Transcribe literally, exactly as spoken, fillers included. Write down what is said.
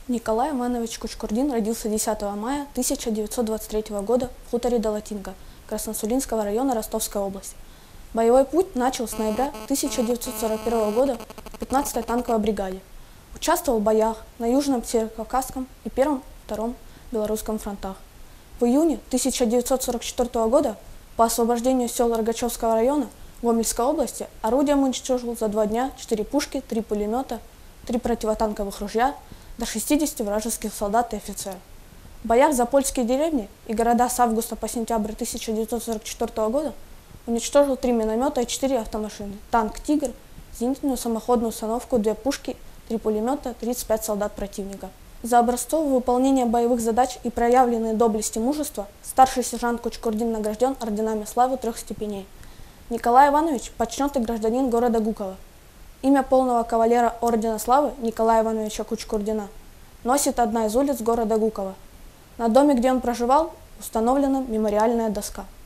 Николай Иванович Кучкурдин родился десятого мая тысяча девятьсот двадцать третьего года в хуторе Долотинка Красносулинского района Ростовской области. Боевой путь начал с ноября тысяча девятьсот сорок первого года в пятнадцатой танковой бригаде. Участвовал в боях на Южном, Северокавказском и Первом-Втором Белорусском фронтах. В июне тысяча девятьсот сорок четвёртого года по освобождению сел Рогачевского района Гомельской области орудием уничтожил за два дня четыре пушки, три пулемета, три противотанковых ружья, до шестидесяти вражеских солдат и офицеров. В боях за польские деревни и города с августа по сентябрь тысяча девятьсот сорок четвёртого года уничтожил три миномета и четыре автомашины, танк «Тигр», зенитную самоходную установку, две пушки, три пулемета, тридцать пять солдат противника. За образцовое выполнение боевых задач и проявленные доблести мужества старший сержант Кучкурдин награжден орденами славы трех степеней. Николай Иванович – почетный гражданин города Гуково. Имя полного кавалера ордена славы Николая Ивановича Кучкурдина носит одна из улиц города Гуково. На доме, где он проживал, установлена мемориальная доска.